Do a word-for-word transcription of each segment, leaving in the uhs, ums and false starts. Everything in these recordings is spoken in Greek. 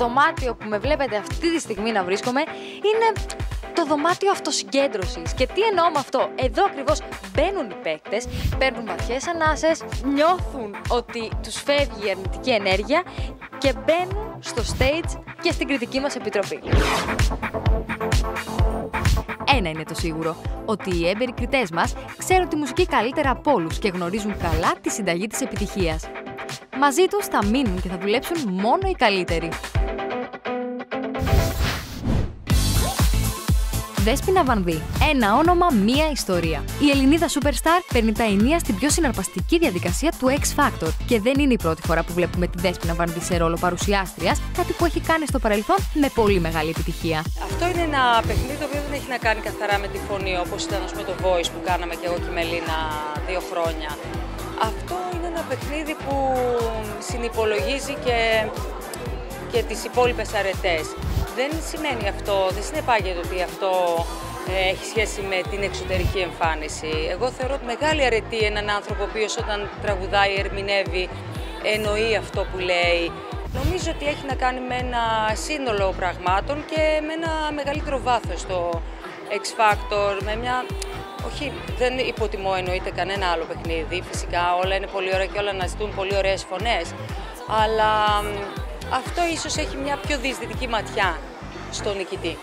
δωμάτιο που με βλέπετε αυτή τη στιγμή να βρίσκομαι είναι το δωμάτιο αυτοσυγκέντρωσης. Και τι εννοώ με αυτό? Εδώ ακριβώς μπαίνουν οι παίκτες, παίρνουν βαθιές ανάσες, νιώθουν ότι τους φεύγει η αρνητική ενέργεια και μπαίνουν στο stage και στην κριτική μας επιτροπή. Ένα είναι το σίγουρο, ότι οι έμπειροι κριτές μας ξέρουν τη μουσική καλύτερα από όλους και γνωρίζουν καλά τη συνταγή της επιτυχίας. Μαζί τους θα μείνουν και θα δουλέψουν μόνο οι καλύτεροι. Δέσποινα Βανδύ. Ένα όνομα, μία ιστορία. Η Ελληνίδα Superstar παίρνει τα ενία στην πιο συναρπαστική διαδικασία του X Factor. Και δεν είναι η πρώτη φορά που βλέπουμε τη Δέσποινα Βανδύ σε ρόλο παρουσιάστριας, κάτι που έχει κάνει στο παρελθόν με πολύ μεγάλη επιτυχία. Αυτό είναι ένα παιχνίδι το οποίο δεν έχει να κάνει καθαρά με τη φωνή, όπως ήταν ας πούμε, το Voice που κάναμε και εγώ και η Μελίνα δύο χρόνια. Αυτό είναι ένα παιχνίδι που συνυπολογίζει και, και τις υπόλοιπες αρετές. Δεν σημαίνει αυτό, δεν συνεπάγεται ότι αυτό ε, έχει σχέση με την εξωτερική εμφάνιση. Εγώ θεωρώ ότι μεγάλη αρετή έναν άνθρωπο ο οποίος όταν τραγουδάει, ερμηνεύει, εννοεί αυτό που λέει. Νομίζω ότι έχει να κάνει με ένα σύνολο πραγμάτων και με ένα μεγαλύτερο βάθος στο X Factor, με μια... Όχι, δεν υποτιμώ εννοείται κανένα άλλο παιχνίδι, φυσικά όλα είναι πολύ ωραία και όλα αναζητούν πολύ ωραίες φωνές, αλλά αυτό ίσως έχει μια πιο διεισδυτική ματιά στον νικητή.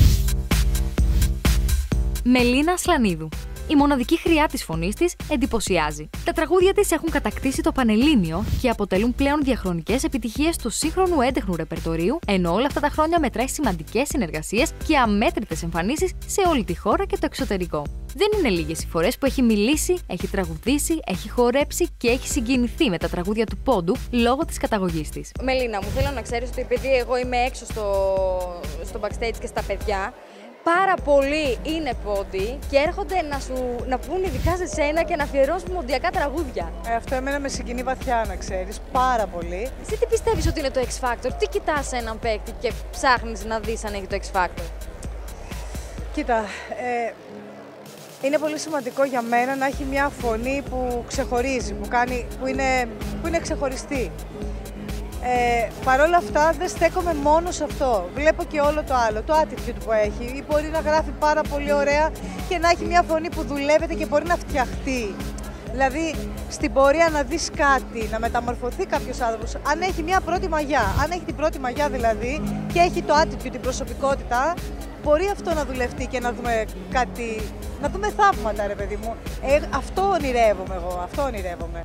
Μελίνα Ασλανίδου. Η μοναδική χρειά της φωνής της εντυπωσιάζει. Τα τραγούδια της έχουν κατακτήσει το Πανελλήνιο και αποτελούν πλέον διαχρονικές επιτυχίες του σύγχρονου έντεχνου ρεπερτορίου, ενώ όλα αυτά τα χρόνια μετράει σημαντικές συνεργασίες και αμέτρητες εμφανίσεις σε όλη τη χώρα και το εξωτερικό. Δεν είναι λίγες οι φορές που έχει μιλήσει, έχει τραγουδήσει, έχει χορέψει και έχει συγκινηθεί με τα τραγούδια του πόντου λόγω της καταγωγής της. Μελίνα, μου θέλω να ξέρεις ότι επειδή εγώ είμαι έξω στο, στο backstage και στα παιδιά, πάρα πολλοί είναι πόντοι και έρχονται να, σου, να πούν ειδικά σε σένα και να αφιερώσουν μοντιακά τραγούδια. Ε, αυτό εμένα με συγκινεί βαθιά, να ξέρεις, πάρα πολύ. Εσύ τι πιστεύεις ότι είναι το X Factor, τι κοιτάς σε έναν παίκτη και ψάχνεις να δεις αν έχει το X Factor? Κοίτα, ε, είναι πολύ σημαντικό για μένα να έχει μια φωνή που ξεχωρίζει, που, κάνει, που, είναι, που είναι ξεχωριστή. Ε, Παρ' όλα αυτά δεν στέκομαι μόνο σε αυτό. Βλέπω και όλο το άλλο, το attitude που έχει. Ή μπορεί να γράφει πάρα πολύ ωραία και να έχει μια φωνή που δουλεύεται και μπορεί να φτιαχτεί. Δηλαδή στην πορεία να δεις κάτι, να μεταμορφωθεί κάποιος άνθρωπος. Αν έχει μια πρώτη μαγιά, αν έχει την πρώτη μαγιά δηλαδή και έχει το attitude, την προσωπικότητα, μπορεί αυτό να δουλευτεί και να δούμε κάτι, να δούμε θαύματα ρε παιδί μου. Ε, αυτό ονειρεύομαι εγώ, αυτό ονειρεύομαι.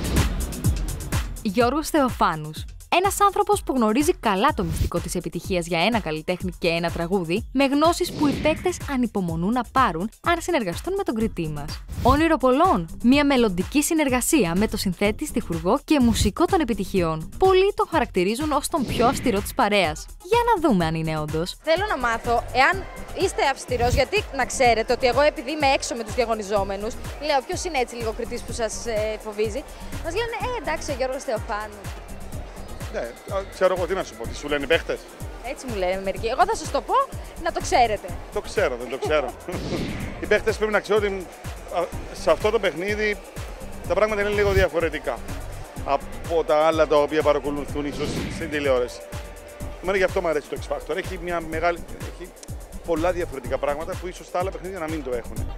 Γιώργος Θεοφάνους. Ένας άνθρωπος που γνωρίζει καλά το μυστικό της επιτυχίας για ένα καλλιτέχνη και ένα τραγούδι, με γνώσεις που οι παίκτες ανυπομονούν να πάρουν αν συνεργαστούν με τον κριτή μας. Όνειρο πολλών. Μια μελλοντική συνεργασία με το συνθέτη, στιχουργό και μουσικό των επιτυχιών. Πολλοί τον χαρακτηρίζουν ως τον πιο αυστηρό της παρέας. Για να δούμε αν είναι όντως. Θέλω να μάθω εάν είστε αυστηρός, γιατί να ξέρετε ότι εγώ επειδή είμαι έξω με τους διαγωνιζόμενους, λέω ποιος είναι έτσι λίγο κριτής που σας ε, φοβίζει, μας λένε ε, εντάξει, ο Γιώργος Θεοφάνου. Ναι, ξέρω εγώ τι να σου πω, τι σου λένε οι παίχτες. Έτσι μου λένε μερικοί. Εγώ θα σας το πω να το ξέρετε. Το ξέρω, δεν το ξέρω. Οι παίχτες πρέπει να ξέρουν ότι σε αυτό το παιχνίδι τα πράγματα είναι λίγο διαφορετικά από τα άλλα τα οποία παρακολουθούν ίσως στην τηλεόραση. Εμένα γι' αυτό μου αρέσει το X Factor. Έχει, μια μεγάλη, έχει πολλά διαφορετικά πράγματα που ίσως τα άλλα παιχνίδια να μην το έχουν.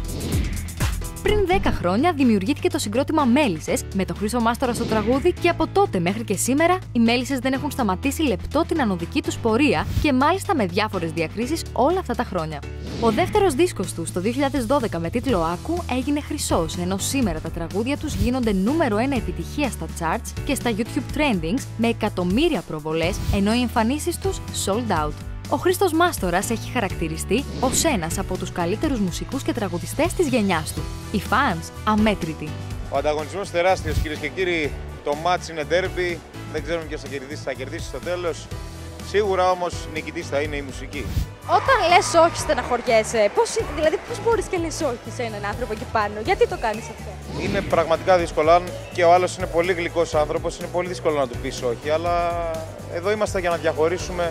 Πριν δέκα χρόνια δημιουργήθηκε το συγκρότημα Μέλισσες με τον Χρήστο Μάστορα στο τραγούδι και από τότε μέχρι και σήμερα οι Μέλισσες δεν έχουν σταματήσει λεπτό την ανωδική τους πορεία και μάλιστα με διάφορες διακρίσεις όλα αυτά τα χρόνια. Ο δεύτερος δίσκος τους το δύο χιλιάδες δώδεκα με τίτλο Άκου έγινε χρυσός, ενώ σήμερα τα τραγούδια τους γίνονται νούμερο ένα επιτυχία στα charts και στα YouTube Trendings με εκατομμύρια προβολές, ενώ οι εμφανίσεις τους sold out. Ο Χρήστος Μάστορας έχει χαρακτηριστεί ως ένας από τους καλύτερους μουσικούς και τραγουδιστές της γενιάς του. Οι fans αμέτρητοι. Ο ανταγωνισμός τεράστιος, κυρίες και κύριοι. Το μάτς είναι ντέρμπι, δεν ξέρουμε ποιος θα κερδίσει, θα κερδίσει στο τέλος. Σίγουρα όμως νικητής θα είναι η μουσική. Όταν λες όχι στεναχωριέσαι, πώς, δηλαδή πώς μπορείς και λες όχι σε έναν άνθρωπο εκεί πάνω, γιατί το κάνεις αυτό? Είναι πραγματικά δύσκολο, αν και ο άλλος είναι πολύ γλυκός άνθρωπος, είναι πολύ δύσκολο να του πεις όχι, αλλά εδώ είμαστε για να διαχωρίσουμε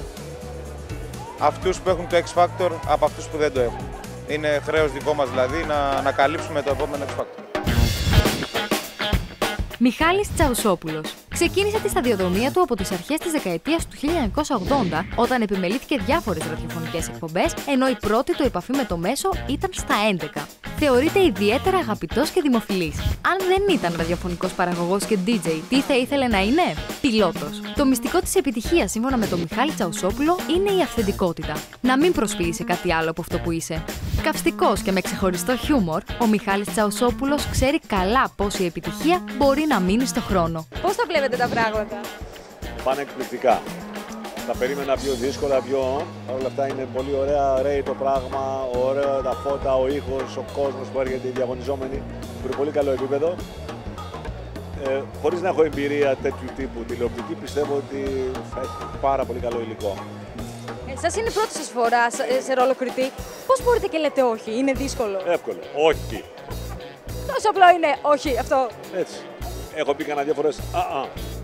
αυτούς που έχουν το X Factor από αυτούς που δεν το έχουν. Είναι χρέος δικό μας δηλαδή να, να καλύψουμε το επόμενο X Factor. Μιχάλης Τσαουσόπουλος. Ξεκίνησε τη σταδιοδρομία του από τις αρχές της δεκαετίας του χίλια εννιακόσια ογδόντα, όταν επιμελήθηκε διάφορες ραδιοφωνικές εκπομπές, ενώ η πρώτη του επαφή με το μέσο ήταν στα έντεκα. Θεωρείται ιδιαίτερα αγαπητός και δημοφιλής. Αν δεν ήταν ραδιοφωνικός παραγωγός και ντι τζέι, τι θα ήθελε να είναι? Πιλότος. Το μυστικό της επιτυχίας, σύμφωνα με τον Μιχάλη Τσαουσόπουλο, είναι η αυθεντικότητα. Να μην προσφύγει σε κάτι άλλο από αυτό που είσαι. Καυστικός και με ξεχωριστό χιούμορ, ο Μιχάλης Τσαουσόπουλος ξέρει καλά πώς η επιτυχία μπορεί να μείνει στο χρόνο. Πώς τα βλέπετε τα πράγματα? Πάνε εκπληκτικά. Τα περίμενα πιο δύσκολα, πιο. Παρ' όλα αυτά είναι πολύ ωραία, ωραίο το πράγμα, ωραία τα φώτα, ο ήχος, ο κόσμος που έρχεται, οι διαγωνιζόμενοι, που είναι πολύ καλό επίπεδο. Ε, χωρίς να έχω εμπειρία τέτοιου τύπου τηλεοπτική, πιστεύω ότι θα έχει πάρα πολύ καλό υλικό. Εσάς είναι η πρώτη σας φορά σε ρόλο κριτή. Πώς μπορείτε και λέτε όχι? Είναι δύσκολο? Εύκολο. Όχι. Τόσο απλό είναι όχι αυτό. Έτσι. Έχω πει κανένα δύο φορές. Α, α.